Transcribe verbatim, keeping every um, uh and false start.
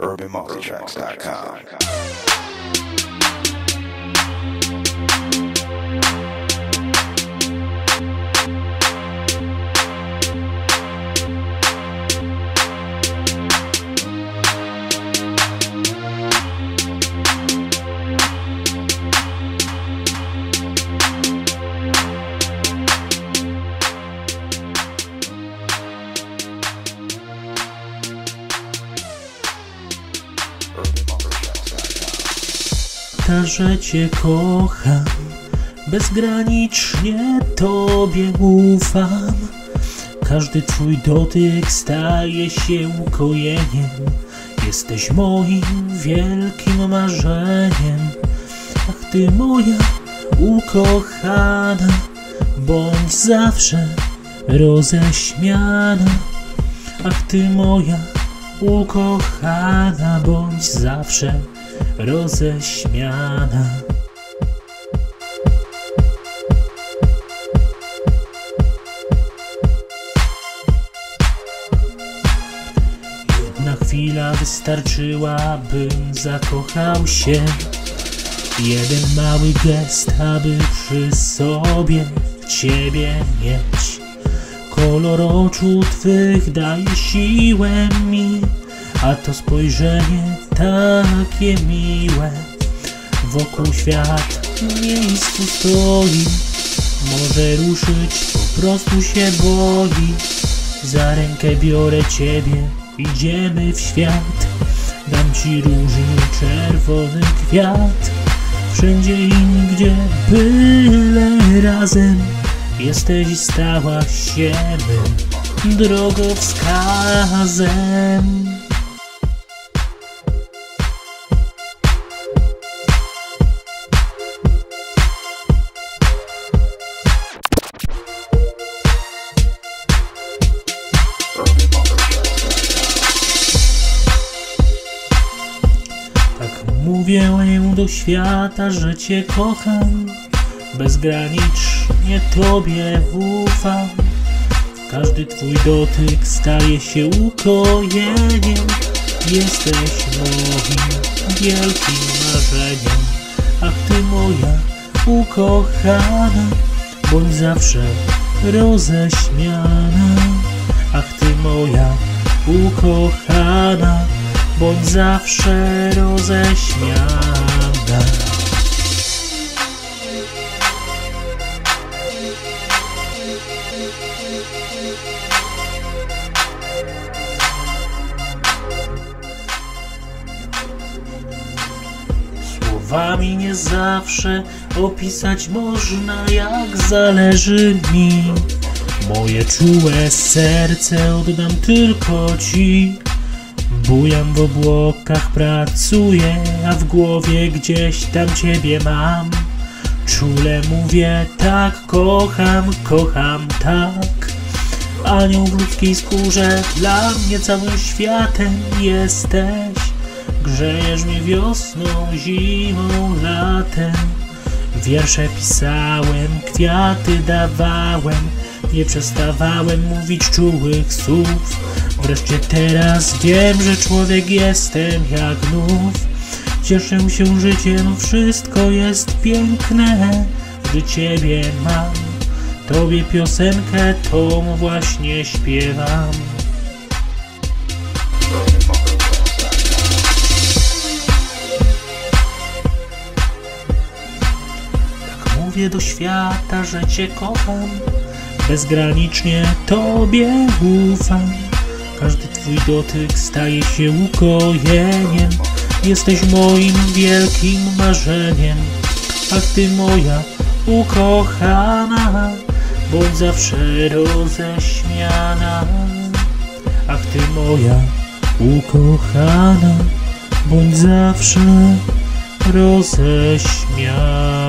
urban multitracks dot com. Ta, że Cię kocham, bezgranicznie Tobie ufam. Każdy Twój dotyk staje się ukojeniem. Jesteś moim wielkim marzeniem. Ach Ty moja ukochana, bądź zawsze roześmiana. Ach Ty moja ukochana, bądź zawsze roześmiana. Jedna chwila wystarczyła, bym zakochał się. Jeden mały gest, aby przy sobie Ciebie mieć. Kolor oczu Twych daje siłę mi, a to spojrzenie takie miłe. Wokół świat w miejscu stoi, może ruszyć, po prostu się boi. Za rękę biorę Ciebie, idziemy w świat. Dam Ci różny czerwony kwiat. Wszędzie i nigdzie, byle razem. Jesteś i stałaś się mym drogowskazem. Tak mówię do świata, że Cię kocham, bezgranicznie Tobie ufam. Każdy Twój dotyk staje się ukojeniem. Jesteś moim wielkim marzeniem. Ach Ty moja ukochana, bądź zawsze roześmiana. Ach Ty moja ukochana, bądź zawsze roześmiana. Słowami nie zawsze opisać można, jak zależy mi. Moje czułe serce oddam tylko Ci. Bujam w obłokach, pracuję, a w głowie gdzieś tam Ciebie mam. Czule mówię tak, kocham, kocham tak. Anioł w ludzkiej skórze, dla mnie całym światem jesteś. Grzejesz mnie wiosną, zimą, latem. Wiersze pisałem, kwiaty dawałem. Nie przestawałem mówić czułych słów. Wreszcie teraz wiem, że człowiek jestem jak znów. Cieszę się życiem, wszystko jest piękne, że Ciebie mam. Tobie piosenkę tą właśnie śpiewam. Tak mówię do świata, że Cię kocham, bezgranicznie Tobie ufam. Każdy Twój dotyk staje się ukojeniem. Jesteś moim wielkim marzeniem. Ach Ty moja ukochana, bądź zawsze roześmiana. Ach Ty moja ukochana, bądź zawsze roześmiana.